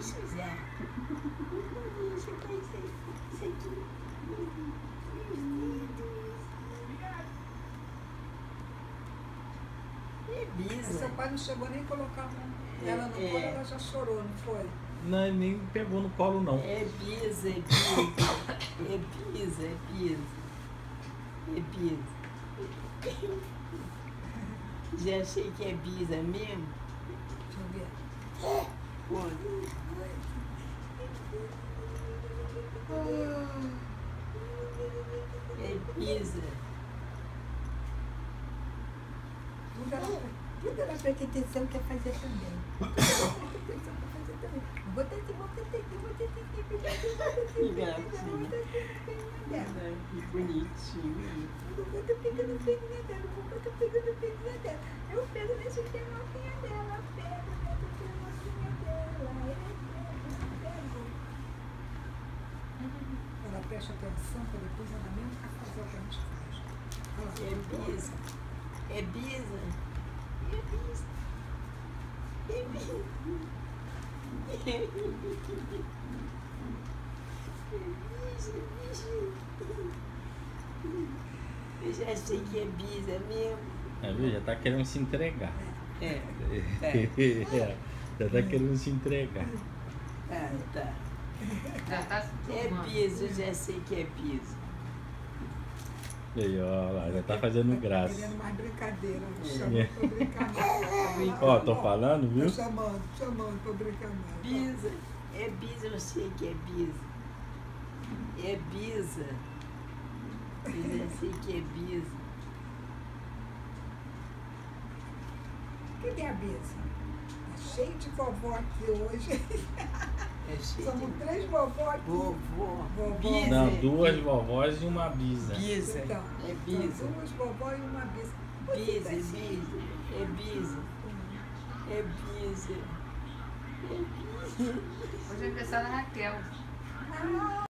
já. Deixa eu fazer isso aqui. É bisa. Seu pai não chegou nem a colocar a mão dela no colo, ela já chorou, não foi? Não, ele nem pegou no colo, não. É bisa, é bisa. É bisa, é bisa. É bisa. Já achei que é bisa mesmo? Deixa eu ver. É bisa. Tudo ela presta atenção quer fazer também. Vou ter que Que gracinha. Que bonitinho. eu tô pegando o peguinha dela, eu tô pegando o peguinha dela. Eu pego nesse pegotinha dela, eu pego nesse pegotinha dela. Ela presta atenção para depois ela mesmo fazer o que a gente faz. É bisa. É bisa. É bisa. É bisa. Eu já sei que é bisa mesmo. Viu? Já tá querendo se entregar. Já tá querendo se entregar. Tá. Já tá se É tomando. bisa, eu já sei que é bisa. Aí, ó lá, já tá fazendo graça. Querendo mais brincadeira, chamando pra brincar mais. Ó, tô falando, viu? Tô chamando pra brincar mais. Bisa. É bisa, eu sei que é bisa. É bisa. Eu já sei que é bisa. Cadê a Bisa? Tá cheio de vovó aqui hoje. É cheio Somos de 3 vovó aqui. vovó. Vovó. Bisa. Não, 2 vovós e uma bisa. Bisa. Então, É bisa. são 2 vovó e uma Bisa. Bisa, bisa. É bisa. É bisa. É bisa. Hoje é aniversário da Raquel. Ah,